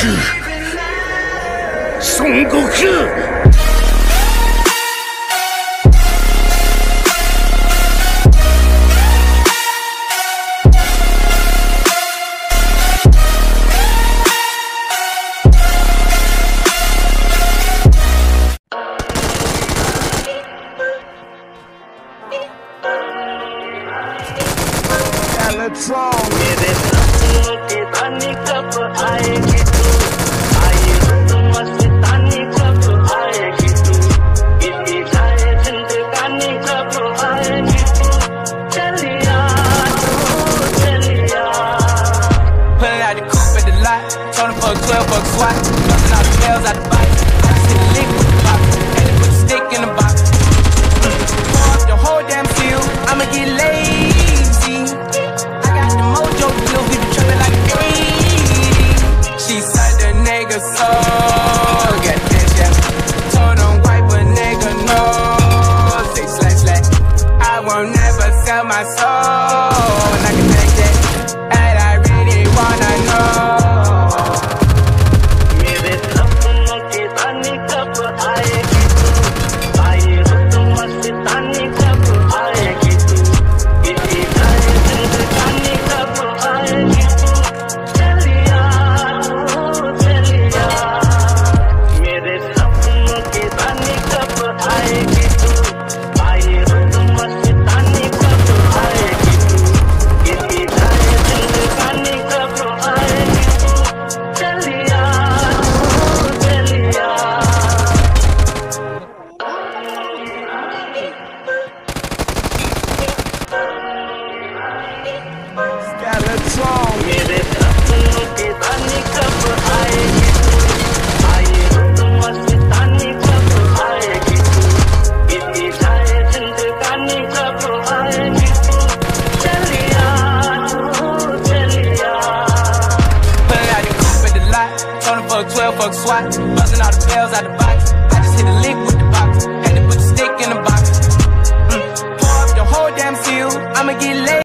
孫悟空。 मेरे सपनों की रानी कब आएगी तू, आई तू मस्तानी कब आएगी तू, बीती जाए जिंदगानी कब आएगी तू, चलिया तू चलिया। Pulling out the coupe at the lot, told him for a 12-buck swat, busting all the bells out the box. I just hit a lick with the box, had to put the stick in the box. Pour up the whole damn field, I'ma get lazy. Mojo deals, we be trapping like 80. She said the nigga so got attention. Told him wipe a nigga no. Say slash slash. I won't never sell my soul, and I can take that. And I really wanna know. मेरे सपनों की रानी कब आएगी तू, आई तू मस्तानी कब आएगी तू, बीती जाए जिंदगानी कब आएगी तू, चलिया तू चलिया। मेरे सपनों की रानी कब आएगी तू, आई तू मस्तानी कब आएगी तू, बीती जाए जिंदगानी कब आएगी तू, चलिया तू चलिया। मेरे सपनों की रानी कब आएगी तू, आई तू मस्तानी कब आएगी तू, बीती जाए जिंदगानी कब आएगी तू, चलिया तू चलिया। Pulling out the coupe at the lot, told him for a 12-buck swat, busting all the bells out the box. I just hit a lick with the box, had to put the stick in the box. Pour up the whole damn field, I'ma get laid.